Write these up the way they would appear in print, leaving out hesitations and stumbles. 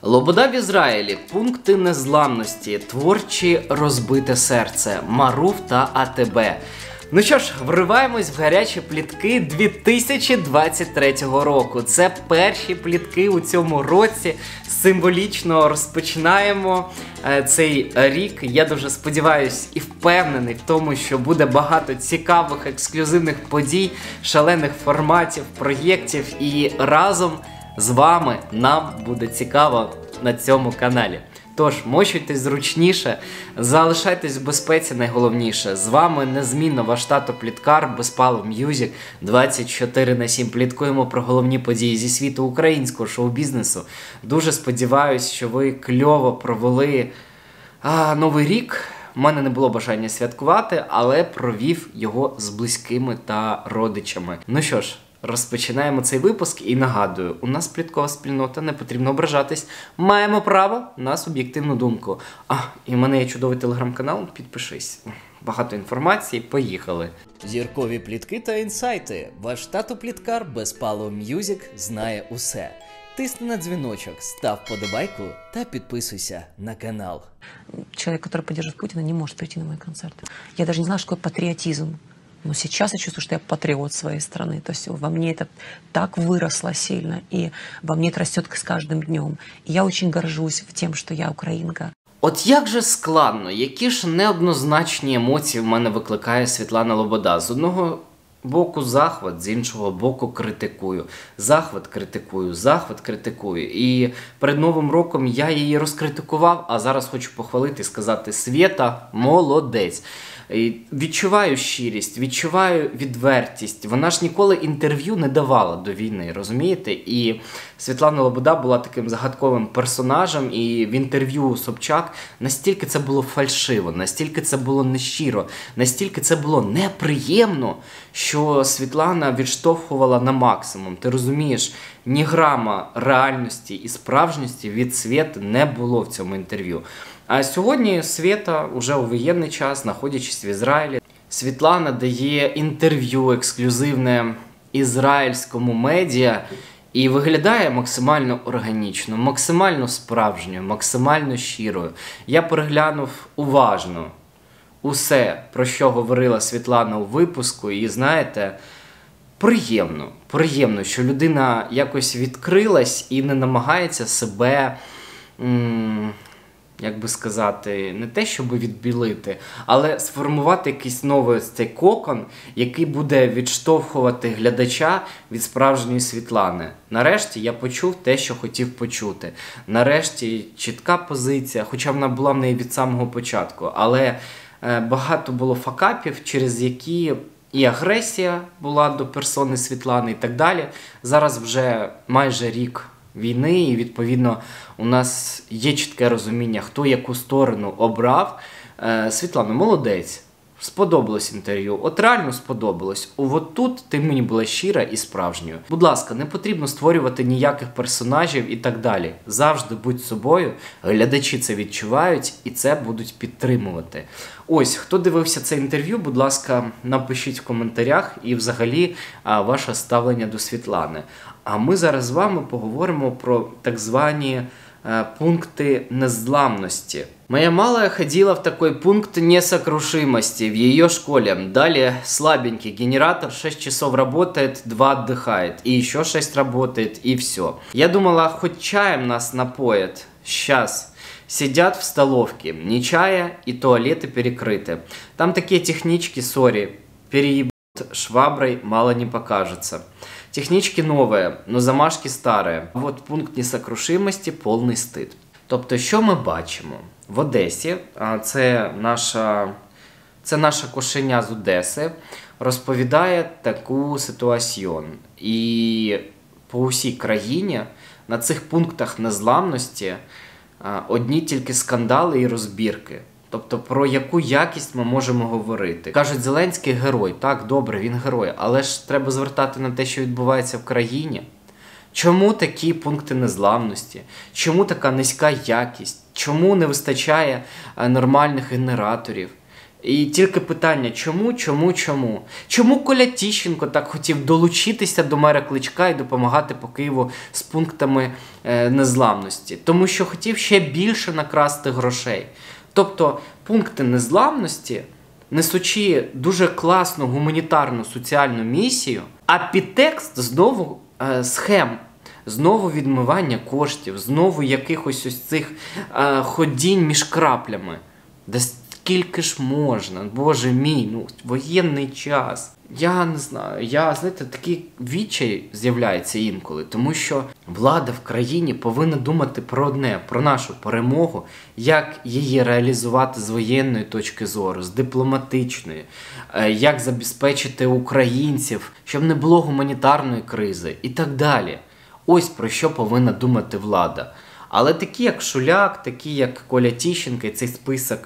Лобода в Ізраїлі, пункти незламності, творчі розбите серце, Марув та АТБ. Ну що ж, вриваємось в гарячі плітки 2023 року. Це перші плітки у цьому році. Символічно розпочинаємо цей рік. Я дуже сподіваюся і впевнений в тому, що буде багато цікавих, ексклюзивних подій, шалених форматів, проєктів. І разом з вами нам буде цікаво на цьому каналі. Тож, мощуйтесь зручніше, залишайтесь в безпеці найголовніше. З вами незмінно ваш тато-пліткар Безпалов М'юзік. 24/7 пліткуємо про головні події зі світу українського шоу-бізнесу. Дуже сподіваюсь, що ви кльово провели Новий рік. У мене не було бажання святкувати, але провів його з близькими та родичами. Ну що ж, розпочинаємо цей випуск і нагадую, у нас пліткова спільнота, не потрібно ображатись, маємо право на суб'єктивну думку. І в мене є чудовий телеграм-канал, підпишись. Багато інформації, поїхали. Зіркові плітки та інсайти. Ваш тато-пліткар Безпалов М'юзік знає усе. Тисни на дзвіночок, став подобайку та підписуйся на канал. Человек, который поддерживает Путина, не может прийти на мой концерт. Я даже не знала, что такое патриотизм. Но сейчас я чувствую, что я патриот своей страны. То есть во мне это так выросло сильно, и во мне это растет с каждым днем. И я очень горжусь тем, что я українка. От як же складно, які ж неоднозначні емоції в мене викликає Світлана Лобода. З одного боку захват, з іншого боку критикую. Захват критикую, захват критикую. І перед Новим роком я її розкритикував, а зараз хочу похвалити і сказати: Свєта, молодець. Відчуваю щирість, відчуваю відвертість. Вона ж ніколи інтерв'ю не давала до війни, розумієте? І Світлана Лобода була таким загадковим персонажем, і в інтерв'ю Собчак настільки це було фальшиво, настільки це було нещиро, настільки це було неприємно, що Світлана відштовхувала на максимум. Ти розумієш, ні грама реальності і справжності від Свєти не було в цьому інтерв'ю. А сьогодні Свєта, уже у воєнний час, знаходячись в Ізраїлі, Світлана дає інтерв'ю ексклюзивне ізраїльському медіа і виглядає максимально органічно, максимально справжньою, максимально щирою. Я переглянув уважно усе, про що говорила Світлана у випуску, і знаєте, приємно, що людина якось відкрилась і не намагається себе, як би сказати, не те, щоб відбілити, але сформувати якийсь новий цей кокон, який буде відштовхувати глядача від справжньої Світлани. Нарешті я почув те, що хотів почути. Нарешті чітка позиція, хоча вона була в неї від самого початку, але багато було факапів, через які і агресія була до персони Світлани і так далі. Зараз вже майже рік війни, і відповідно у нас є чітке розуміння, хто яку сторону обрав. Світлана, молодець, сподобалось інтерв'ю, от реально сподобалось. От тут ти мені була щира і справжньою. Будь ласка, не потрібно створювати ніяких персонажів і так далі. Завжди будь собою, глядачі це відчувають і це будуть підтримувати. Ось, хто дивився це інтерв'ю, будь ласка, напишіть в коментарях і взагалі ваше ставлення до Світлани. А ми зараз з вами поговоримо про так звані пункты незламности. Моя малая ходила в такой пункт несокрушимости в ее школе. Далее слабенький генератор, 6 часов работает, 2 отдыхает. И еще 6 работает, и все. Я думала, хоть чаем нас напоят. Сейчас. Сидят в столовке, не чая, и туалеты перекрыты. Там такие технички, сори, переебут шваброй, мало не покажется. Технічки новые, но замашки старые. Вот пункт несокрушимості, повний стид. Тобто, що ми бачимо? В Одесі, це наша кошеня з Одеси, розповідає таку ситуацію. І по усій країні на цих пунктах незламності одні тільки скандали і розбірки. Тобто, про яку якість ми можемо говорити. Кажуть, Зеленський герой. Так, добре, він герой. Але ж треба звертати на те, що відбувається в країні. Чому такі пункти незламності? Чому така низька якість? Чому не вистачає нормальних генераторів? І тільки питання, чому? Чому Коля Тіщенко так хотів долучитися до мера Кличка і допомагати по Києву з пунктами незламності? Тому що хотів ще більше накрасти грошей. Тобто пункти незламності, несучи дуже класну гуманітарну соціальну місію, а підтекст знову схем, знову відмивання коштів, знову якихось ось цих ходінь між краплями. Да скільки ж можна? Боже мій, воєнний час. Я не знаю, знаєте, такий відчай з'являється інколи, тому що влада в країні повинна думати про одне, про нашу перемогу, як її реалізувати з воєнної точки зору, з дипломатичної, як забезпечити українців, щоб не було гуманітарної кризи і так далі. Ось про що повинна думати влада. Але такі, як Шуляк, такі, як Коля Тіщенко, і цей список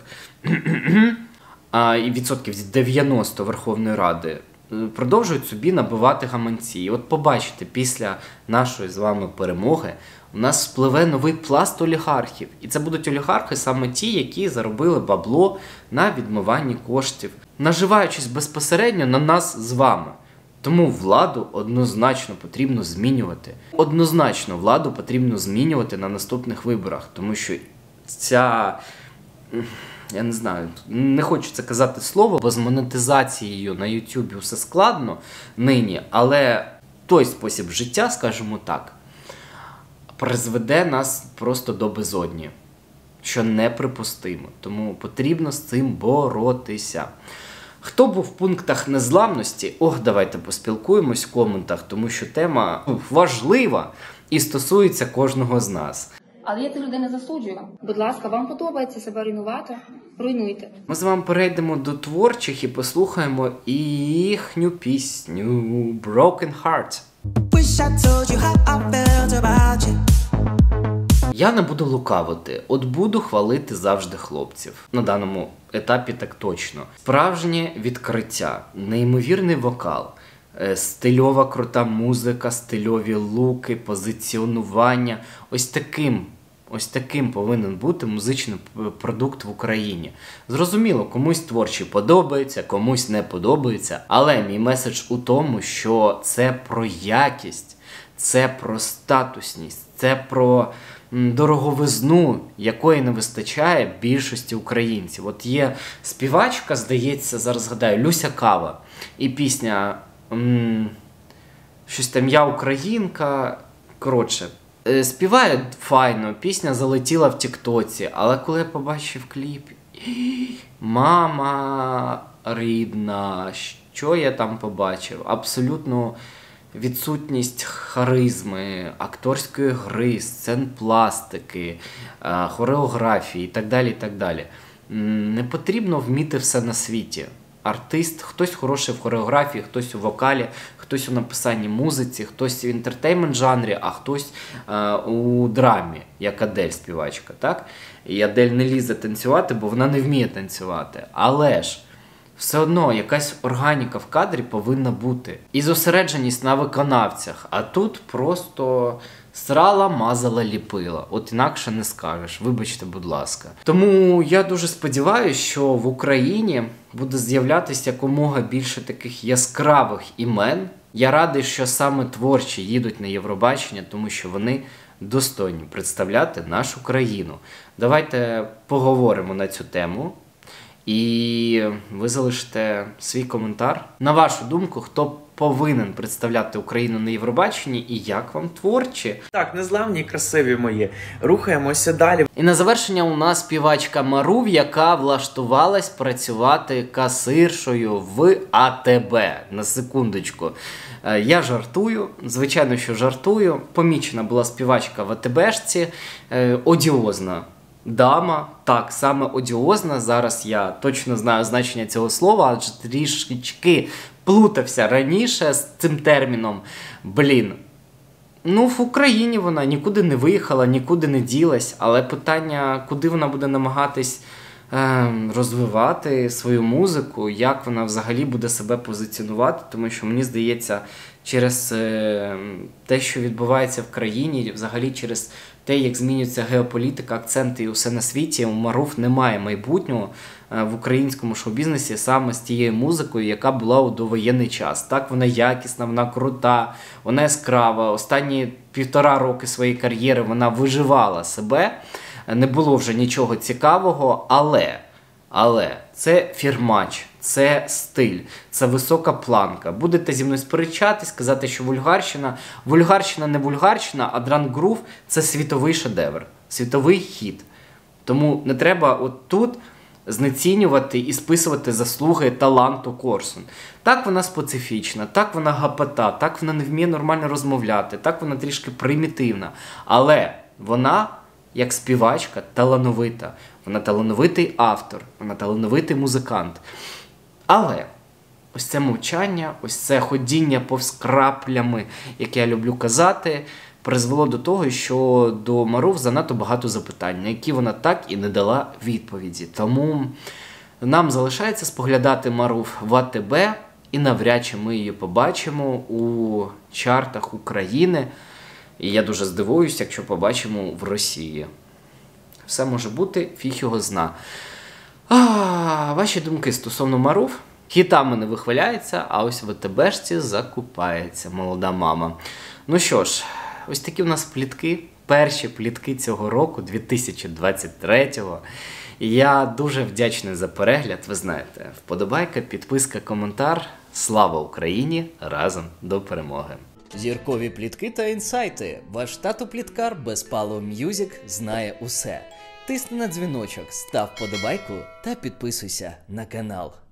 і відсотків 90 Верховної Ради продовжують собі набивати гаманці. І от побачите, після нашої з вами перемоги у нас спливе новий пласт олігархів. І це будуть олігархи саме ті, які заробили бабло на відмиванні коштів, наживаючись безпосередньо на нас з вами. Тому владу однозначно потрібно змінювати. Однозначно владу потрібно змінювати на наступних виборах, тому що ця, я не знаю, не хочу це казати слово, бо з монетизацією на YouTube все складно нині, але той спосіб життя, скажімо так, призведе нас просто до безодні, що неприпустимо. Тому потрібно з цим боротися. Хто був в пунктах незламності? Давайте поспілкуємось в коментах, тому що тема важлива і стосується кожного з нас. Але я цих людей не засуджую. Будь ласка, вам подобається себе руйнувати? Руйнуйте. Ми з вами перейдемо до творчих і послухаємо їхню пісню «Broken Heart». Я не буду лукавити, буду хвалити завжди хлопців. На даному етапі так точно. Справжнє відкриття, неймовірний вокал, стильова крута музика, стильові луки, позиціонування. Ось таким повинен бути музичний продукт в Україні. Зрозуміло, комусь творчі подобаються, комусь не подобаються, але мій меседж у тому, що це про якість, це про статусність, це про дороговизну, якої не вистачає більшості українців. От є співачка, здається, зараз згадаю, Люся Кава. І пісня щось там «Я українка». Коротше, співає файно, пісня залетіла в тіктоці, але коли я побачив кліп, мама рідна, що я там побачив? Абсолютно відсутність харизми, акторської гри, сцен пластики, хореографії і так далі, і так далі. Не потрібно вміти все на світі. Артист, хтось хороший в хореографії, хтось у вокалі, хтось у написанні музиці, хтось в інтертеймент-жанрі, а хтось у драмі, як Адель співачка, так? І Адель не лізе танцювати, бо вона не вміє танцювати. Але ж все одно якась органіка в кадрі повинна бути. І зосередженість на виконавцях. А тут просто срала, мазала, ліпила. От інакше не скажеш. Вибачте, будь ласка. Тому я дуже сподіваюся, що в Україні буде з'являтися якомога більше таких яскравих імен. Я радий, що саме творчі їдуть на Євробачення, тому що вони достойні представляти нашу країну. Давайте поговоримо на цю тему. І ви залишите свій коментар. На вашу думку, хто повинен представляти Україну на Євробаченні і як вам творчі? Так, незламні і красиві мої. Рухаємося далі. І на завершення у нас співачка Марув, яка влаштувалась працювати касиршою в АТБ. На секундочку. Я жартую, звичайно, що жартую. Помічена була співачка в АТБшці, одіозна дама, так, саме одіозна. Зараз я точно знаю значення цього слова, адже трішечки плутався раніше з цим терміном. В Україні вона нікуди не виїхала, нікуди не ділась, але питання, куди вона буде намагатись розвивати свою музику, як вона взагалі буде себе позиціонувати, тому що, мені здається, через те, що відбувається в країні, взагалі через те, як змінюється геополітика, акценти і усе на світі, у Маруф немає майбутнього в українському шоу-бізнесі саме з тією музикою, яка була у довоєнний час. Так, вона якісна, вона крута, вона яскрава. Останні 1,5 роки своєї кар'єри вона виживала себе, не було вже нічого цікавого, але це фірмач, це стиль, це висока планка. Будете зі мною сперечатись, казати, що вульгарщина не вульгарщина, а Drunk Groove – це світовий шедевр, світовий хіт. Тому не треба от тут знецінювати і списувати заслуги таланту Корсун. Так вона специфічна, так вона гапета, так вона не вміє нормально розмовляти, так вона трішки примітивна. Але вона, як співачка, талановита. Вона талановитий автор, вона талановитий музикант. Але ось це мовчання, ось це ходіння повз краплями, яке я люблю казати, призвело до того, що до Маруф занадто багато запитань, на які вона так і не дала відповіді. Тому нам залишається споглядати Маруф в АТБ, і навряд чи ми її побачимо у чартах України. І я дуже здивуюсь, якщо побачимо в Росії. Все може бути, фіг його зна. Ваші думки стосовно Маруф? Хітами не вихваляється, а ось в АТБшці закупається молода мама. Ну що ж, ось такі в нас плітки. Перші плітки цього року, 2023-го. І я дуже вдячний за перегляд, ви знаєте. Вподобайка, підписка, коментар. Слава Україні! Разом до перемоги! Зіркові плітки та інсайти. Ваш тато-пліткар Безпало М'юзік знає усе. Тисни на дзвіночок, став вподобайку та підписуйся на канал.